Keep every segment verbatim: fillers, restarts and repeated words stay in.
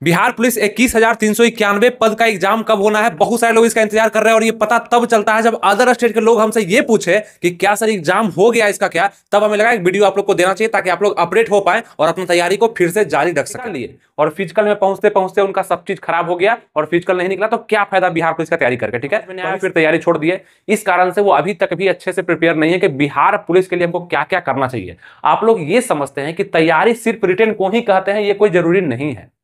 Bihar police इक्कीस हजार तीन सौ इक्यानवे पद का एग्जाम कब होना है। बहुत सारे लोग इसका इंतजार कर रहे हैं और ये पता तब चलता है जब अदर स्टेट के लोग हमसे ये पूछे कि क्या सर एग्जाम हो गया इसका क्या, तब हमें लगा एक वीडियो आप लोग को देना चाहिए ताकि आप लोग अपडेट हो पाए और अपनी तैयारी को फिर से जारी रख सकें। लिए और फिजिकल में पहुंचते पहुंचते उनका सब चीज खराब हो गया और फिजिकल नहीं निकला तो क्या फायदा बिहार पुलिस का तैयारी करके। ठीक है, मैंने फिर तैयारी छोड़ दी है। इस कारण से वो अभी तक भी अच्छे से प्रिपेयर नहीं है कि बिहार पुलिस के लिए हमको क्या क्या करना चाहिए। आप लोग ये समझते हैं कि तैयारी सिर्फ रिटेन को ही कहते हैं, ये कोई जरूरी नहीं है।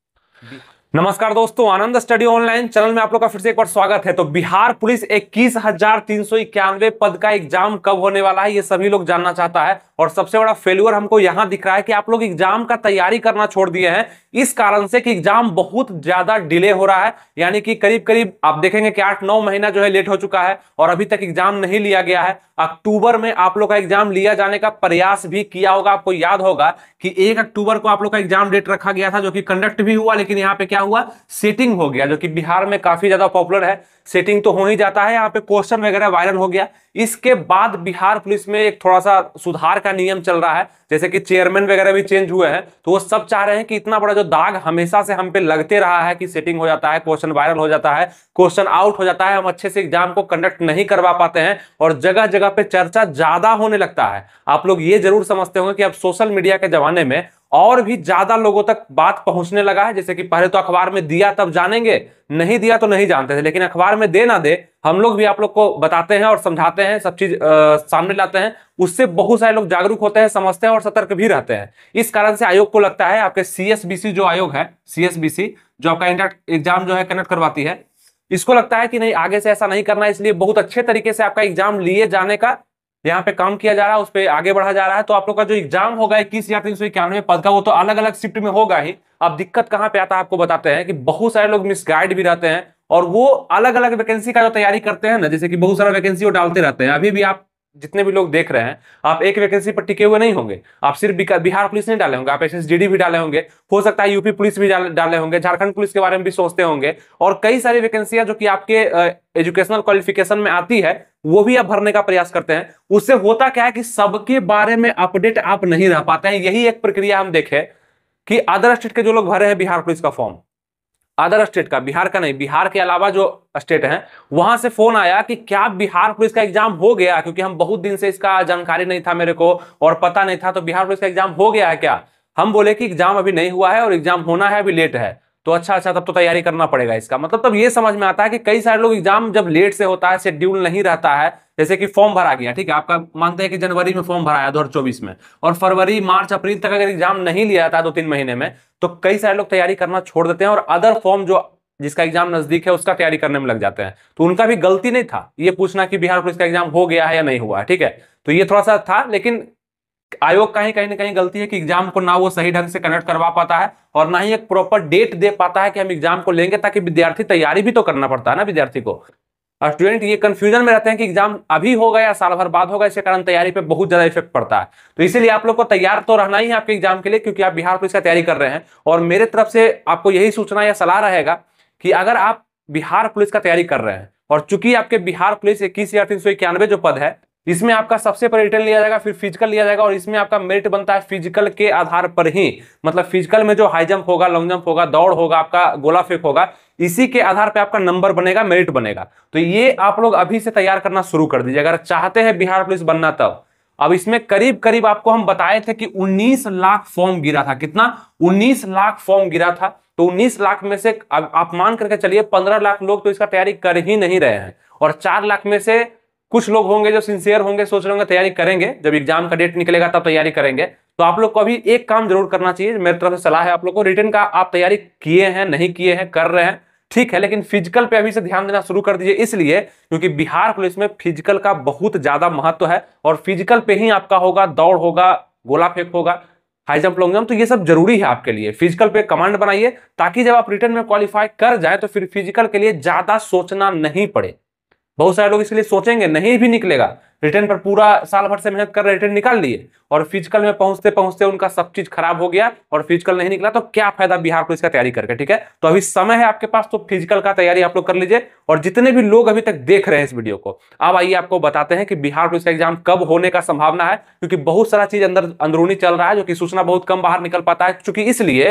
नमस्कार दोस्तों, आनंद स्टडी ऑनलाइन चैनल में आप लोग का फिर से एक बार स्वागत है। तो बिहार पुलिस इक्कीस हजार तीन सौ इक्यानवे पद का एग्जाम कब होने वाला है, ये सभी लोग जानना चाहता है। और सबसे बड़ा फेल्यूर हमको यहां दिख रहा है कि आप लोग एग्जाम का तैयारी करना छोड़ दिए हैं इस कारण से कि एग्जाम बहुत ज्यादा डिले हो रहा है। यानी कि करीब करीब आप देखेंगे कि आठ नौ महीना जो है लेट हो चुका है और अभी तक एग्जाम नहीं लिया गया है। अक्टूबर में आप लोग का एग्जाम लिया जाने का प्रयास भी किया होगा। आपको याद होगा कि एक अक्टूबर को आप लोग का एग्जाम डेट रखा गया था, जो कि कंडक्ट भी हुआ, लेकिन यहाँ पे क्या हुआ, सेटिंग हो गया, जो कि बिहार में काफी ज्यादा पॉपुलर है। सेटिंग तो हो ही जाता है, यहाँ पे क्वेश्चन वगैरह वायरल हो गया। इसके बाद बिहार पुलिस में एक थोड़ा सा सुधार का नियम चल रहा है, जैसे कि चेयरमैन वगैरह भी चेंज हुए हैं। तो वो सब चाह रहे हैं कि इतना बड़ा जो दाग हमेशा से हम पे लगते रहा है कि सेटिंग हो जाता है, क्वेश्चन वायरल हो जाता है, क्वेश्चन आउट हो जाता है, हम अच्छे से एग्जाम को कंडक्ट नहीं करवा पाते हैं और जगह जगह पे चर्चा ज्यादा होने लगता है। आप लोग ये जरूर समझते होंगे कि अब सोशल मीडिया के जमाने में और भी ज्यादा लोगों तक बात पहुंचने लगा है। जैसे कि पहले तो अखबार में दिया तब जानेंगे, नहीं दिया तो नहीं जानते थे, लेकिन अखबार में दे ना दे हम लोग भी आप लोग को बताते हैं और समझाते हैं, सब चीज सामने लाते हैं। उससे बहुत सारे लोग जागरूक होते हैं, समझते हैं और सतर्क भी रहते हैं। इस कारण से आयोग को लगता है, आपके सीएसबीसी जो आयोग है, सीएसबीसी जो आपका इंटर एग्जाम जो है कंडक्ट करवाती है, इसको लगता है कि नहीं, आगे से ऐसा नहीं करना है। इसलिए बहुत अच्छे तरीके से आपका एग्जाम लिए जाने का यहाँ पे काम किया जा रहा है, उस पर आगे बढ़ा जा रहा है। तो आप लोग का जो एग्जाम होगा इक्कीस हजार तीन सौ इक्यानवे पद का, वो तो अलग अलग शिफ्ट में होगा ही। अब दिक्कत कहाँ पे आता है आपको बताते हैं कि बहुत सारे लोग मिसगाइड भी रहते हैं और वो अलग अलग वैकेंसी का जो तैयारी करते हैं ना, जैसे कि बहुत सारा वैकेंसी वो डालते रहते हैं। अभी भी आप जितने भी लोग देख रहे हैं, आप एक वैकेंसी पर टिके हुए नहीं होंगे। आप सिर्फ बिहार पुलिस नहीं डाले होंगे, आप एसएसजीडी भी डाले होंगे, हो सकता है यूपी पुलिस भी डाले होंगे, झारखंड पुलिस के बारे में भी सोचते होंगे और कई सारी वैकेंसियां जो कि आपके एजुकेशनल क्वालिफिकेशन में आती है वो भी आप भरने का प्रयास करते हैं। उससे होता क्या है कि सबके बारे में अपडेट आप नहीं रह पाते हैं। यही एक प्रक्रिया हम देखें कि अदर स्टेट के जो लोग भरे हैं बिहार पुलिस का फॉर्म, अदर स्टेट का, बिहार का नहीं, बिहार के अलावा जो स्टेट हैं, वहां से फोन आया कि क्या बिहार पुलिस का एग्जाम हो गया, क्योंकि हम बहुत दिन से इसका जानकारी नहीं था मेरे को और पता नहीं था। तो बिहार पुलिस का एग्जाम हो गया है क्या? हम बोले कि एग्जाम अभी नहीं हुआ है और एग्जाम होना है, अभी लेट है। तो अच्छा अच्छा, तब तो तैयारी करना पड़ेगा इसका। मतलब तब ये समझ में आता है कि कई सारे लोग एग्जाम जब लेट से होता है, शेड्यूल नहीं रहता है, जैसे कि फॉर्म भरा गया, ठीक है, आपका मानते हैं कि जनवरी में फॉर्म भरा है दो हजार चौबीस में, और फरवरी मार्च अप्रैल तक अगर एग्जाम नहीं लिया जाता दो तीन महीने में, तो कई सारे लोग तैयारी करना छोड़ देते हैं और अदर फॉर्म जो जिसका एग्जाम नजदीक है उसका तैयारी करने में लग जाते हैं। तो उनका भी गलती नहीं था ये पूछना कि बिहार पुलिस का एग्जाम हो गया है या नहीं हुआ है, ठीक है। तो ये थोड़ा सा था, लेकिन आयोग का ही कहीं ना कहीं गलती है कि एग्जाम को ना वो सही ढंग से कंडक्ट करवा पाता है और ना ही एक प्रॉपर डेट दे पाता है कि हम एग्जाम को लेंगे, ताकि विद्यार्थी तैयारी भी तो करना पड़ता है ना विद्यार्थी को। और स्टूडेंट ये कंफ्यूजन में रहते हैं कि एग्जाम अभी होगा या साल भर बाद होगा, इसके कारण तैयारी पे बहुत ज्यादा इफेक्ट पड़ता है। तो इसीलिए आप लोग को तैयार तो रहना ही है आपके एग्जाम के लिए, क्योंकि आप बिहार पुलिस का तैयारी कर रहे हैं। और मेरे तरफ से आपको यही सूचना या सलाह रहेगा कि अगर आप बिहार पुलिस का तैयारी कर रहे हैं और चूंकि आपके बिहार पुलिस इक्कीस हजार तीन सौ इक्यानवे जो पद है, इसमें आपका सबसे पहले रिटर्न लिया जाएगा, फिर फिजिकल लिया जाएगा और इसमें आपका मेरिट बनता है फिजिकल के आधार पर ही। मतलब फिजिकल में जो हाई जंप होगा, लॉन्ग जंप होगा, दौड़ होगा, आपका गोला फेंक होगा, इसी के आधार पर आपका नंबर बनेगा, मेरिट बनेगा। तो ये आप लोग अभी से तैयार करना शुरू कर दीजिए अगर चाहते हैं बिहार पुलिस बनना। तब अब इसमें करीब करीब आपको हम बताए थे कि उन्नीस लाख फॉर्म गिरा था। कितना? उन्नीस लाख फॉर्म गिरा था। तो उन्नीस लाख में से आप मान करके चलिए पंद्रह लाख लोग तो इसका तैयारी कर ही नहीं रहे हैं और चार लाख में से कुछ लोग होंगे जो सिंसियर होंगे, सोच रहे होंगे तैयारी करेंगे, जब एग्जाम का डेट निकलेगा तब तैयारी करेंगे। तो आप लोग को अभी एक काम जरूर करना चाहिए, मेरी तरफ से सलाह है आप लोग को। रिटन का आप तैयारी किए हैं, नहीं किए हैं, कर रहे हैं, ठीक है, लेकिन फिजिकल पे अभी से ध्यान देना शुरू कर दीजिए। इसलिए क्योंकि बिहार पुलिस में फिजिकल का बहुत ज्यादा महत्व है और फिजिकल पे ही आपका होगा, दौड़ होगा, गोला फेंक होगा, हाई जंप, लॉन्ग जंप, तो ये सब जरूरी है आपके लिए। फिजिकल पे कमांड बनाइए ताकि जब आप रिटन में क्वालिफाई कर जाए तो फिर फिजिकल के लिए ज्यादा सोचना नहीं पड़े। बहुत सारे लोग इसके लिए सोचेंगे, नहीं भी निकलेगा, रिटर्न पर पूरा साल भर से मेहनत कर रहे, रिटर्न निकाल लिए और फिजिकल में पहुंचते पहुंचते उनका सब चीज खराब हो गया और फिजिकल नहीं निकला, तो क्या फायदा बिहार पुलिस का तैयारी करके। ठीक है, तो अभी समय है आपके पास, तो फिजिकल का तैयारी आप लोग कर लीजिए। और जितने भी लोग अभी तक देख रहे हैं इस वीडियो को, अब आइए आपको बताते हैं कि बिहार पुलिस का एग्जाम कब होने का संभावना है, क्योंकि बहुत सारा चीज अंदर अंदरूनी चल रहा है जो कि सूचना बहुत कम बाहर निकल पाता है। चूंकि इसलिए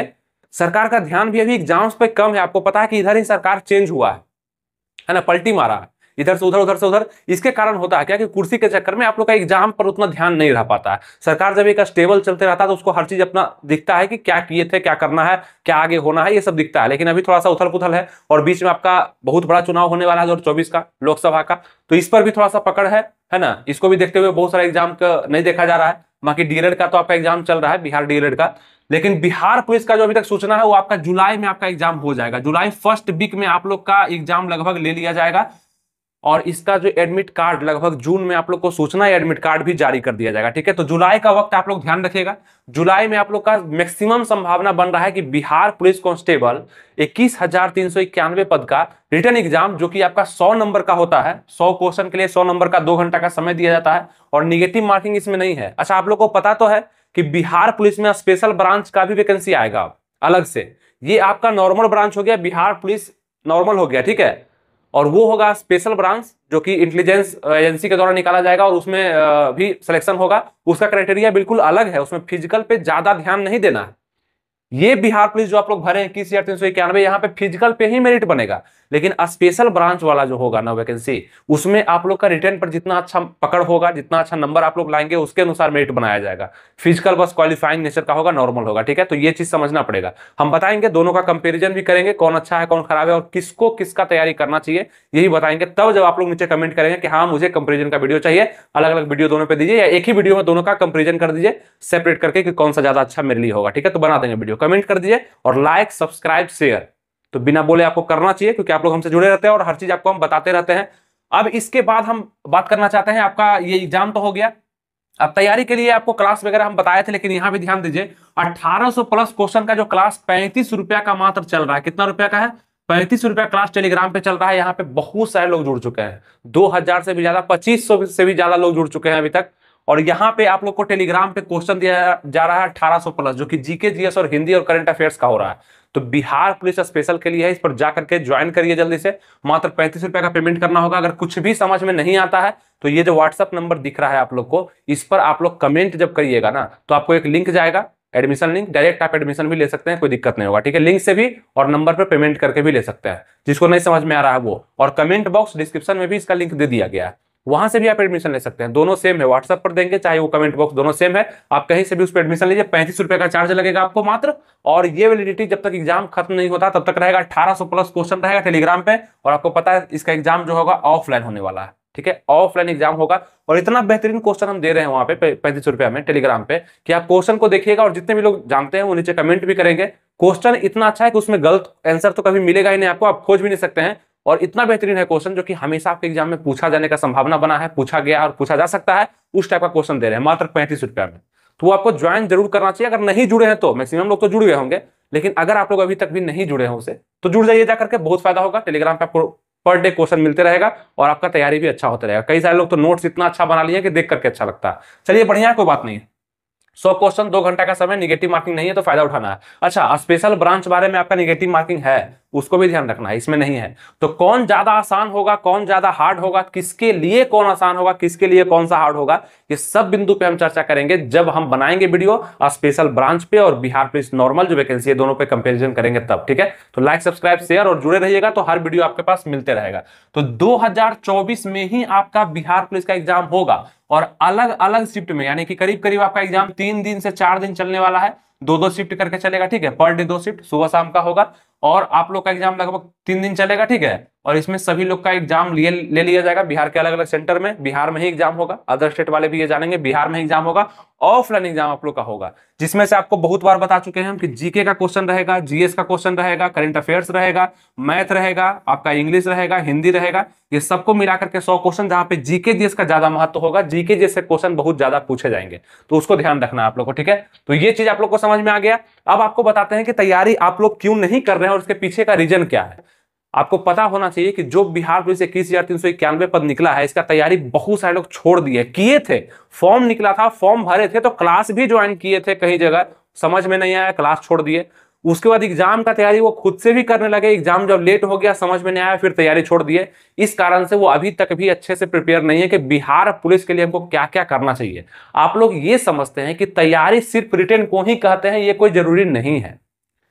सरकार का ध्यान भी अभी एग्जाम्स पे कम है। आपको पता है कि इधर ही सरकार चेंज हुआ है है ना, पलटी मारा है, इधर से उधर उधर से उधर। इसके कारण होता है क्या कि कुर्सी के चक्कर में आप लोग का एग्जाम पर उतना ध्यान नहीं रह पाता है। सरकार जब एक स्टेबल चलते रहता है तो उसको हर चीज अपना दिखता है कि क्या किए थे, क्या करना है, क्या आगे होना है, ये सब दिखता है। लेकिन अभी थोड़ा सा उथल पुथल है और बीच में आपका बहुत बड़ा चुनाव होने वाला है दो हजार चौबीस का, लोकसभा का, तो इस पर भी थोड़ा सा पकड़ है है ना। इसको भी देखते हुए बहुत सारा एग्जाम का नहीं देखा जा रहा है। बाकी डीएलएड का तो आपका एग्जाम चल रहा है, बिहार डीएलएड का। लेकिन बिहार पुलिस का जो अभी तक सूचना है वो आपका जुलाई में आपका एग्जाम हो जाएगा। जुलाई फर्स्ट वीक में आप लोग का एग्जाम लगभग ले लिया जाएगा और इसका जो एडमिट कार्ड लगभग जून में आप लोग को सूचना है, एडमिट कार्ड भी जारी कर दिया जाएगा। ठीक है, तो जुलाई का वक्त आप लोग ध्यान रखिएगा। जुलाई में आप लोग का मैक्सिमम संभावना बन रहा है कि बिहार पुलिस कांस्टेबल इक्कीस हजार तीन सौ इक्यानवे पद का रिटर्न एग्जाम, जो कि आपका सौ नंबर का होता है, सौ क्वेश्चन के लिए सौ नंबर का दो घंटा का समय दिया जाता है और निगेटिव मार्किंग इसमें नहीं है। अच्छा, आप लोग को पता तो है कि बिहार पुलिस में स्पेशल ब्रांच का भी वैकेंसी आएगा अलग से। ये आपका नॉर्मल ब्रांच हो गया, बिहार पुलिस नॉर्मल हो गया, ठीक है, और वो होगा स्पेशल ब्रांच जो कि इंटेलिजेंस एजेंसी के द्वारा निकाला जाएगा और उसमें भी सिलेक्शन होगा। उसका क्राइटेरिया बिल्कुल अलग है, उसमें फिजिकल पे ज्यादा ध्यान नहीं देना है। ये बिहार पुलिस जो आप लोग भरे इक्कीस हजार तीन सौ इक्यानवे, यहाँ पे फिजिकल पे ही मेरिट बनेगा। लेकिन स्पेशल ब्रांच वाला जो होगा ना वैकेंसी, उसमें आप लोग का रिटर्न पर जितना अच्छा पकड़ होगा, जितना अच्छा नंबर आप लोग लाएंगे, उसके अनुसार मेरिट बनाया जाएगा। फिजिकल बस क्वालिफाइंग नेचर का होगा, नॉर्मल होगा। ठीक है, तो ये चीज समझना पड़ेगा। हम बताएंगे, दोनों का कंपेरिजन भी करेंगे, कौन अच्छा है कौन खराब है और किसको किसका तैयारी करना चाहिए, यही बताएंगे। तब जब आप लोग नीचे कमेंट करेंगे कि हाँ मुझे कंपेरिजन का वीडियो चाहिए, अलग अलग वीडियो दोनों पे दीजिए या एक ही वीडियो में दोनों का कंपेरिजन कर दीजिए सेपरेट करके कि कौन सा ज्यादा अच्छा मेरे लिए होगा। ठीक है, तो बना देंगे वीडियो, कमेंट कर दीजिए और लाइक सब्सक्राइब शेयर तो बिना बोले आपको करना चाहिए, क्योंकि आप लोग हमसे जुड़े रहते हैं और हर चीज आपको हम बताते रहते हैं। अब इसके बाद हम बात करना चाहते हैं, आपका ये एग्जाम तो हो गया, अब तैयारी के लिए आपको क्लास वगैरह हम बताए थे, लेकिन यहां भी ध्यान दीजिए अठारह सौ प्लस क्वेश्चन का जो क्लास पैंतीस रुपया का मात्र चल रहा है। कितना रुपया का है? पैंतीस रुपया क्लास टेलीग्राम पे चल रहा है। यहाँ पे बहुत सारे लोग जुड़ चुके हैं, दो हजार से भी ज्यादा, पच्चीस सौ से भी ज्यादा लोग जुड़ चुके हैं अभी तक। और यहाँ पे आप लोग को टेलीग्राम पे क्वेश्चन दिया जा रहा है अठारह सौ प्लस, जो कि जीके जीएस और हिंदी और करंट अफेयर्स का हो रहा है। तो बिहार पुलिस स्पेशल के लिए है, इस पर जाकर के ज्वाइन करिए जल्दी से। मात्र पैंतीस रुपए का पेमेंट करना होगा। अगर कुछ भी समझ में नहीं आता है तो ये जो व्हाट्सअप नंबर दिख रहा है आप लोग को, इस पर आप लोग कमेंट जब करिएगा ना तो आपको एक लिंक जाएगा, एडमिशन लिंक, डायरेक्ट आप एडमिशन भी ले सकते हैं, कोई दिक्कत नहीं होगा। ठीक है, लिंक से भी और नंबर पर पेमेंट करके भी ले सकते हैं, जिसको नहीं समझ में आ रहा है वो। और कमेंट बॉक्स डिस्क्रिप्शन में भी इसका लिंक दे दिया गया है, वहां से भी आप एडमिशन ले सकते हैं। दोनों सेम है, व्हाट्सएप पर देंगे चाहे वो कमेंट बॉक्स, दोनों सेम है। आप कहीं से भी उस पर एडमिशन लीजिए, पैंतीस रुपए का चार्ज लगेगा आपको मात्र। और ये वैलिडिटी जब तक एग्जाम खत्म नहीं होता तब तक रहेगा। अठारह सौ प्लस क्वेश्चन रहेगा टेलीग्राम पे। और आपको पता है इसका एग्जाम जो होगा ऑफलाइन होने वाला है। ठीक है, ऑफलाइन एग्जाम होगा और इतना बेहतरीन क्वेश्चन हम दे रहे हैं वहां पे पैंतीस रुपया में टेलीग्राम पे कि आप क्वेश्चन को देखिएगा और जितने भी लोग जानते हैं वो नीचे कमेंट भी करेंगे। क्वेश्चन इतना अच्छा है कि उसमें गलत आंसर तो कभी मिलेगा ही नहीं आपको, आप खोज भी नहीं सकते हैं। और इतना बेहतरीन है क्वेश्चन जो कि हमेशा आपके एग्जाम में पूछा जाने का संभावना बना है, पूछा गया और पूछा जा सकता है, उस टाइप का क्वेश्चन दे रहे हैं मात्र पैंतीस रुपया में। तो वो आपको ज्वाइन जरूर करना चाहिए। अगर नहीं जुड़े हैं तो, मैक्सिमम लोग तो जुड़ गए होंगे, लेकिन अगर आप लोग अभी तक भी नहीं जुड़े हैं उसे, तो जुड़ जाइए जाकर के, बहुत फायदा होगा। टेलीग्राम पे आपको पर डे क्वेश्चन मिलते रहेगा और आपका तैयारी भी अच्छा होता रहेगा। कई सारे लोग तो नोट्स इतना अच्छा बना लिए कि देख करके अच्छा लगता है। चलिए बढ़िया, कोई बात नहीं। सौ क्वेश्चन, दो घंटा का समय, निगेटिव मार्किंग नहीं है तो फायदा उठाना है। अच्छा, स्पेशल ब्रांच बारे में आपका निगेटिव मार्किंग है, उसको भी ध्यान रखना है, इसमें नहीं है। तो कौन ज्यादा आसान होगा, कौन ज्यादा हार्ड होगा, किसके लिए कौन आसान होगा, किसके लिए कौन सा हार्ड होगा, ये सब बिंदु पे हम चर्चा करेंगे जब हम बनाएंगे वीडियो स्पेशल ब्रांच पे और बिहार पुलिस नॉर्मल जो वैकेंसी है दोनों पे कंपेरिजन करेंगे तब। ठीक है, तो लाइक सब्सक्राइब शेयर और जुड़े रहिएगा, तो हर वीडियो आपके पास मिलते रहेगा। तो दो हजार चौबीस में ही आपका बिहार पुलिस का एग्जाम होगा और अलग अलग शिफ्ट में, यानी कि करीब करीब आपका एग्जाम तीन दिन से चार दिन चलने वाला है, दो दो शिफ्ट करके चलेगा। ठीक है, पर डे दो शिफ्ट सुबह शाम का होगा और आप लोग का एग्जाम लगभग तीन दिन चलेगा। ठीक है, और इसमें सभी लोग का एग्जाम लिए ले लिया जाएगा बिहार के अलग अलग सेंटर में। बिहार में ही एग्जाम होगा, अदर स्टेट वाले भी ये जानेंगे, बिहार में एग्जाम होगा। ऑफलाइन एग्जाम आप लोग का होगा, जिसमें से आपको बहुत बार बता चुके हैं हम कि जीके का क्वेश्चन रहेगा, जीएस का क्वेश्चन रहेगा, करंट अफेयर्स रहेगा, मैथ रहेगा, आपका इंग्लिश रहेगा, हिंदी रहेगा। ये सबको मिलाकर के सौ क्वेश्चन, जहां पे जीके जीएस का ज्यादा महत्व होगा। जीके जीएस से क्वेश्चन बहुत ज्यादा पूछे जाएंगे, तो उसको ध्यान रखना है आप लोग को। ठीक है, तो ये चीज आप लोग को समझ में आ गया। अब आपको बताते हैं कि तैयारी आप लोग क्यों नहीं कर रहे हैं और उसके पीछे का रीजन क्या है। आपको पता होना चाहिए कि जो बिहार पुलिस इक्कीस हजार तीन सौ इक्यानवे पद निकला है, इसका तैयारी बहुत सारे लोग छोड़ दिए, किए थे, फॉर्म निकला था, फॉर्म भरे थे, तो क्लास भी ज्वाइन किए थे, कई जगह समझ में नहीं आया, क्लास छोड़ दिए। उसके बाद एग्जाम का तैयारी वो खुद से भी करने लगे, एग्जाम जब लेट हो गया, समझ में नहीं आया, फिर तैयारी छोड़ दिए। इस कारण से वो अभी तक भी अच्छे से प्रिपेयर नहीं है कि बिहार पुलिस के लिए हमको क्या क्या करना चाहिए। आप लोग ये समझते हैं कि तैयारी सिर्फ रिटेन को ही कहते हैं, ये कोई जरूरी नहीं है।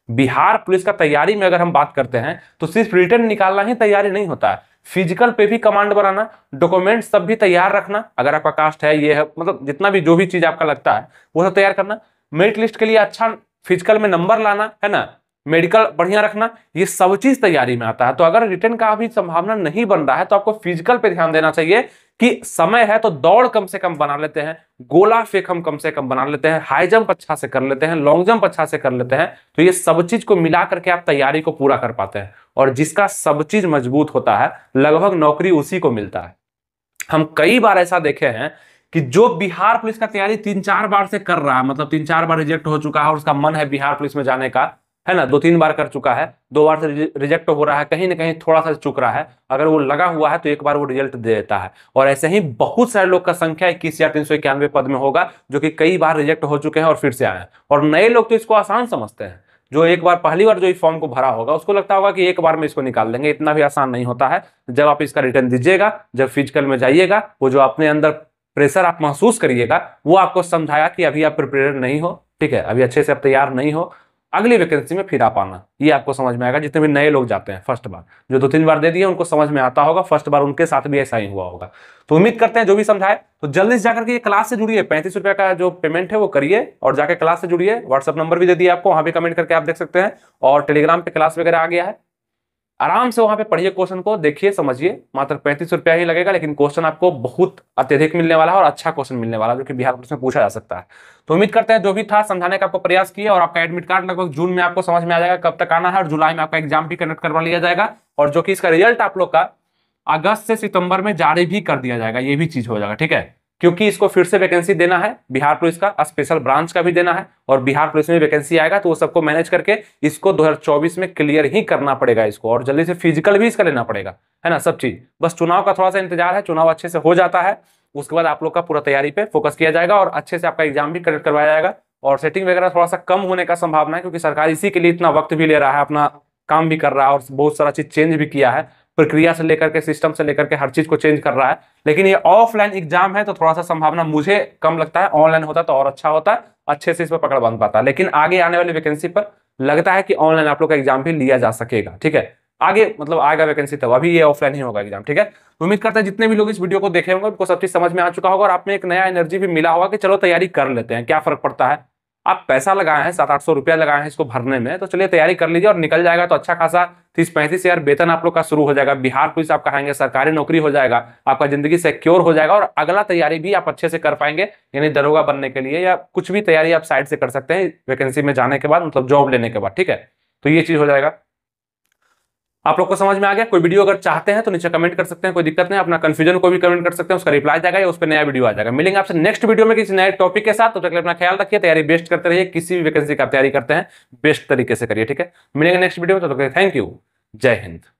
बिहार पुलिस का तैयारी में अगर हम बात करते हैं तो सिर्फ रिटर्न निकालना ही तैयारी नहीं होता है, फिजिकल पे भी कमांड बनाना, डॉक्यूमेंट सब भी तैयार रखना, अगर आपका कास्ट है ये है मतलब जितना भी जो भी चीज आपका लगता है वो सब तैयार करना, मेरिट लिस्ट के लिए अच्छा फिजिकल में नंबर लाना है ना, मेडिकल बढ़िया रखना, ये सब चीज तैयारी में आता है। तो अगर रिटर्न का अभी संभावना नहीं बन रहा है तो आपको फिजिकल पे ध्यान देना चाहिए कि समय है तो दौड़ कम से कम बना लेते हैं, गोला फेंक हम कम से कम बना लेते हैं, हाई जंप अच्छा से कर लेते हैं, लॉन्ग जंप अच्छा से कर लेते हैं, तो ये सब चीज को मिला करके आप तैयारी को पूरा कर पाते हैं। और जिसका सब चीज मजबूत होता है लगभग नौकरी उसी को मिलता है। हम कई बार ऐसा देखे हैं कि जो बिहार पुलिस का तैयारी तीन चार बार से कर रहा है, मतलब तीन चार बार रिजेक्ट हो चुका है और उसका मन है बिहार पुलिस में जाने का, है ना, दो तीन बार कर चुका है, दो बार से रिजेक्ट हो रहा है, कहीं ना कहीं थोड़ा सा चुक रहा है, अगर वो लगा हुआ है तो एक बार वो रिजल्ट दे देता है। और ऐसे ही बहुत सारे लोग का संख्या इक्कीस हजार तीन सौ इक्यानवे पद में होगा जो कि कई बार रिजेक्ट हो चुके हैं और फिर से आए हैं। और नए लोग तो इसको आसान समझते हैं, जो एक बार पहली बार जो इस फॉर्म को भरा होगा उसको लगता होगा कि एक बार में इसको निकाल देंगे, इतना भी आसान नहीं होता है। जब आप इसका रिटर्न दीजिएगा, जब फिजिकल में जाइएगा, वो जो अपने अंदर प्रेशर आप महसूस करिएगा वो आपको समझाया कि अभी आप प्रिपेयर नहीं हो, ठीक है, अभी अच्छे से आप तैयार नहीं हो, अगली वैकेंसी में फिर आप आना, ये आपको समझ में आएगा। जितने भी नए लोग जाते हैं फर्स्ट बार, जो दो तीन बार दे दिए उनको समझ में आता होगा, फर्स्ट बार उनके साथ भी ऐसा ही हुआ होगा। तो उम्मीद करते हैं जो भी समझाए, तो जल्दी से जाकर के ये क्लास से जुड़िए, पैंतीस रुपए का जो पेमेंट है वो करिए और जाकर क्लास से जुड़िए। व्हाट्सअप नंबर भी दे दिया आपको, वहां भी कमेंट करके आप देख सकते हैं, और टेलीग्राम पे क्लास वगैरह आ गया है, आराम से वहां पे पढ़िए, क्वेश्चन को देखिए समझिए, मात्र पैंतीस रुपया ही लगेगा, लेकिन क्वेश्चन आपको बहुत अत्यधिक मिलने वाला है और अच्छा क्वेश्चन मिलने वाला है जो कि बिहार पुलिस में पूछा जा सकता है। तो उम्मीद करते हैं जो भी था समझाने का आपको प्रयास किया, और आपका एडमिट कार्ड लगभग जून में आपको समझ में आ जाएगा कब तक आना है, और जुलाई में आपका एग्जाम भी कंडक्ट करवा लिया जाएगा, और जो कि इसका रिजल्ट आप लोग का अगस्त से सितंबर में जारी भी कर दिया जाएगा, ये भी चीज हो जाएगा, ठीक है, क्योंकि इसको फिर से वैकेंसी देना है, बिहार पुलिस का स्पेशल ब्रांच का भी देना है, और बिहार पुलिस में वैकेंसी आएगा तो वो सबको मैनेज करके इसको दो हज़ार चौबीस में क्लियर ही करना पड़ेगा इसको, और जल्दी से फिजिकल भी इसका लेना पड़ेगा, है ना, सब चीज। बस चुनाव का थोड़ा सा इंतजार है, चुनाव अच्छे से हो जाता है उसके बाद आप लोग का पूरा तैयारी पे फोकस किया जाएगा और अच्छे से आपका एग्जाम भी कंडक्ट करवाया जाएगा। और सेटिंग वगैरह थोड़ा सा कम होने का संभावना है, क्योंकि सरकार इसी के लिए इतना वक्त भी ले रहा है, अपना काम भी कर रहा है और बहुत सारा चीज चेंज भी किया है, प्रक्रिया से लेकर के सिस्टम से लेकर के हर चीज को चेंज कर रहा है। लेकिन ये ऑफलाइन एग्जाम है तो थोड़ा सा संभावना मुझे कम लगता है, ऑनलाइन होता तो और अच्छा होता, अच्छे से इस पर पकड़ बन पाता। लेकिन आगे आने वाली वैकेंसी पर लगता है कि ऑनलाइन आप लोग का एग्जाम भी लिया जा सकेगा, ठीक है, आगे मतलब आएगा वैकेंसी तब, अभी ये ऑफलाइन ही होगा एग्जाम, ठीक है। उम्मीद करते हैं जितने भी लोग इस वीडियो को देखे होंगे उनको सब चीज समझ में आ चुका होगा और आप में एक नया एनर्जी भी मिला होगा कि चलो तैयारी कर लेते हैं, क्या फर्क पड़ता है, आप पैसा लगाए हैं, सात आठ सौ रुपया लगाए हैं इसको भरने में, तो चलिए तैयारी कर लीजिए और निकल जाएगा तो अच्छा खासा तीस पैंतीस हजार वेतन आप लोग का शुरू हो जाएगा, बिहार पुलिस आप कहेंगे सरकारी नौकरी हो जाएगा, आपका जिंदगी सिक्योर हो जाएगा, और अगला तैयारी भी आप अच्छे से कर पाएंगे, यानी दरोगा बनने के लिए या कुछ भी तैयारी आप साइड से कर सकते हैं वैकेंसी में जाने के बाद, मतलब जॉब लेने के बाद, ठीक है। तो ये चीज हो जाएगा, आप लोग को समझ में आ गया। कोई वीडियो अगर चाहते हैं तो नीचे कमेंट कर सकते हैं, कोई दिक्कत नहीं, अपना कंफ्यूजन को भी कमेंट कर सकते हैं, उसका रिप्लाई जाएगा या उस पर नया वीडियो आ जाएगा। मिलेंगे आपसे नेक्स्ट वीडियो में किसी नए टॉपिक के साथ, तो तक अपना ख्याल रखिए, तैयारी बेस्ट करते रहिए, किसी भी वैकेंसी का तैयारी करते हैं बेस्ट तरीके से करिए, ठीक है। मिलेंगे नेक्स्ट वीडियो में, तो थैंक यू, जय हिंद।